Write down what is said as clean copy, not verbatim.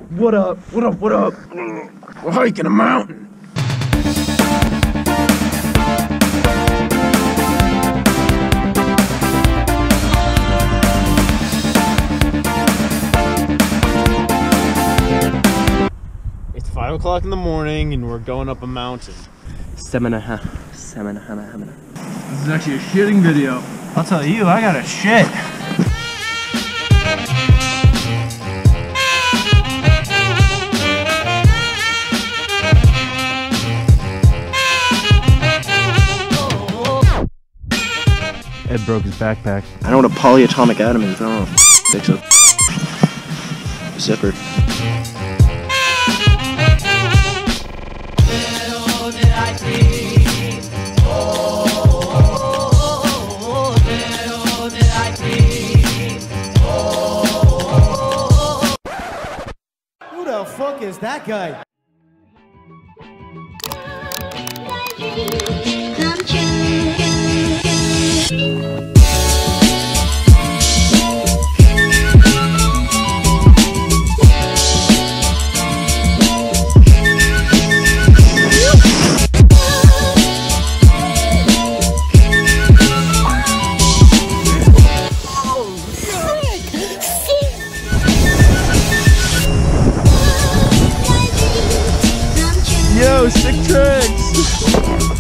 What up? What up? What up? We're hiking a mountain. It's 5 o'clock in the morning and we're going up a mountain. Semana. This is actually a shitting video. I'll tell you, I got a shit. Ed broke his backpack. I know what a polyatomic atom is. I don't know. Fix a zipper. Who the fuck is that guy? Yo, sick tricks!